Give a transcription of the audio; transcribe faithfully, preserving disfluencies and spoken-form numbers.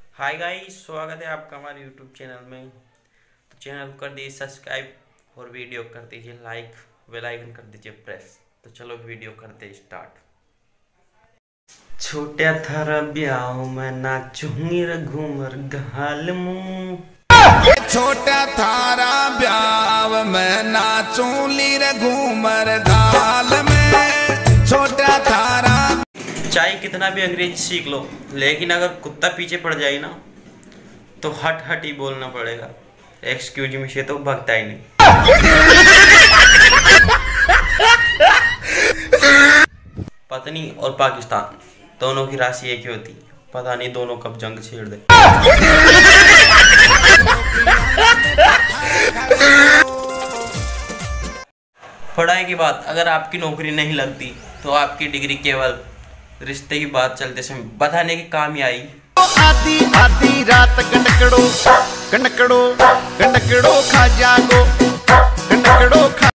Hi guys, स्वागत है आपका हमारे यूट्यूब चैनल में। तो चैनल को कर दीजिए सब्सक्राइब और वीडियो कर दीजिए लाइक, बेल आइकन कर दीजिए प्रेस। तो चलो वीडियो करते स्टार्ट। छोटा थारा ब्याह में नाचूंगी घूमर घाल मुंह, छोटा थारा ब्याह में नाचूंगी घूमर घाल में। छोटा थारा चाहे कितना भी अंग्रेजी सीख लो, लेकिन अगर कुत्ता पीछे पड़ जाए ना तो हट हट ही बोलना पड़ेगा। एक्सक्यूज मी से तो भगता ही नहीं। पत्नी और पाकिस्तान दोनों की राशि एक ही होती, पता नहीं दोनों कब जंग छेड़ दे। पढ़ाई के बाद अगर आपकी नौकरी नहीं लगती तो आपकी डिग्री केवल रिश्ते की बात चलते समय बताने के काम ही आई। आधी आधी रात गंडकड़ो गंडकड़ो गंडकड़ो खा जागो गंडकड़ो